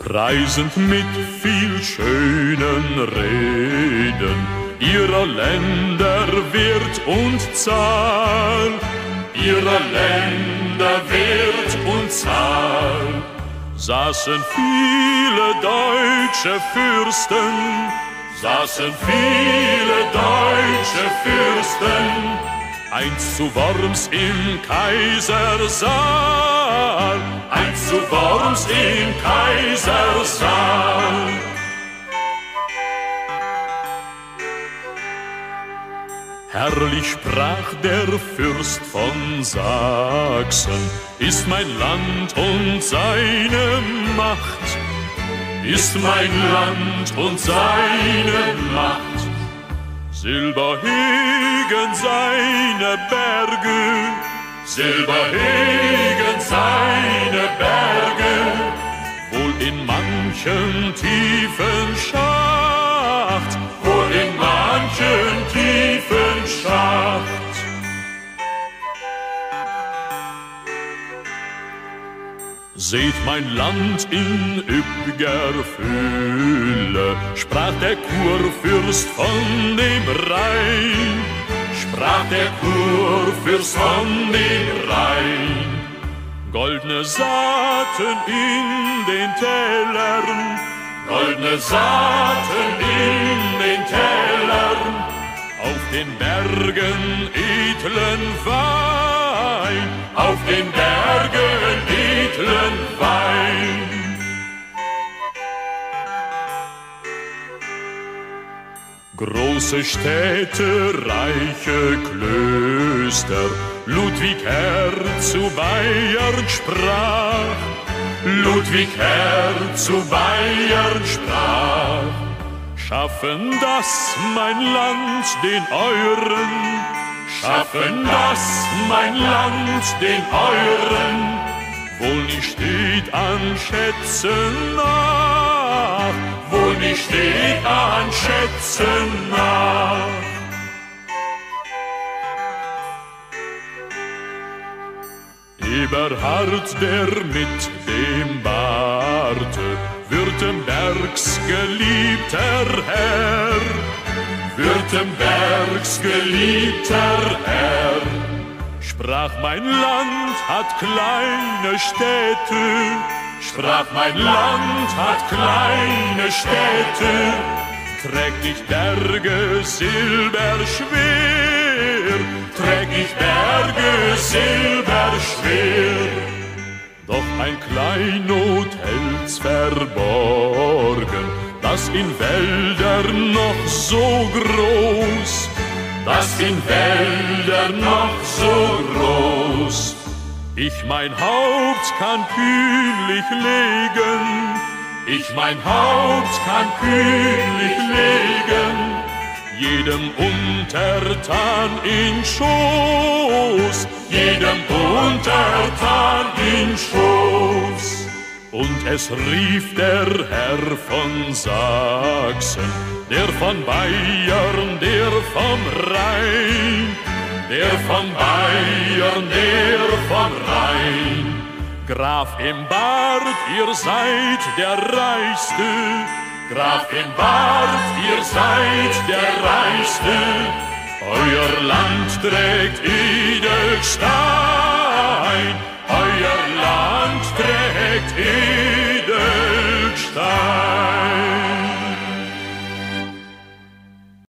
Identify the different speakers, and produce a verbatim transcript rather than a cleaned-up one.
Speaker 1: preisend mit viel schönen Reden ihrer Länder Wert und Zahl, ihrer Länder Wert und Zahl. Saßen viele deutsche Fürsten, saßen viele deutsche Fürsten, einst zu Worms im Kaisersaal, einst zu Worms im Kaisersaal. Herrlich sprach der Fürst von Sachsen, ist mein Land und seine Macht, ist mein Land und seine Macht. Silber hegen seine Berge, Silber hegen seine Berge, wohl in manchen tiefen Schacht, wohl in manchen tiefen Schacht. Seht mein Land in üpp'ger Fülle, sprach der Kurfürst von dem Rhein, sprach der Kurfürst von dem Rhein. Goldne Saaten in den Tälern, goldne Saaten in den Tälern, auf den Bergen edlen Wein, auf den Bergen edlen Wein. Große Städte, reiche Klöster, Ludwig Herr zu Bayern sprach, Ludwig Herr zu Bayern sprach. Schaffen das, mein Land, den euren, schaffen das, mein Land, den euren, wohl nicht steht an Schätzen nach, wohl nicht steht an Schätzen nach. Eberhard, der mit dem Barte, Württembergs geliebter Herr, Württembergs geliebter Herr, sprach mein Land hat kleine Städte, sprach mein Land hat kleine Städte, trägt nicht Berge silberschwer, trägt nicht Berge silberschwer. Doch ein Kleinod hält's verborgen, das in Wäldern noch so groß, das in Wäldern noch so groß. Ich mein Haupt kann kühnlich legen, ich mein Haupt kann kühnlich legen, jedem Untertan in Schoß, jedem Untertan in Schoß. Und es rief der Herr von Sachsen, der von Bayern, der vom Rhein, der von Bayern, der vom Rhein. Graf im Bart, ihr seid der Reichste, Graf im Bart, ihr seid der Reichste, euer Land trägt Edelstahl.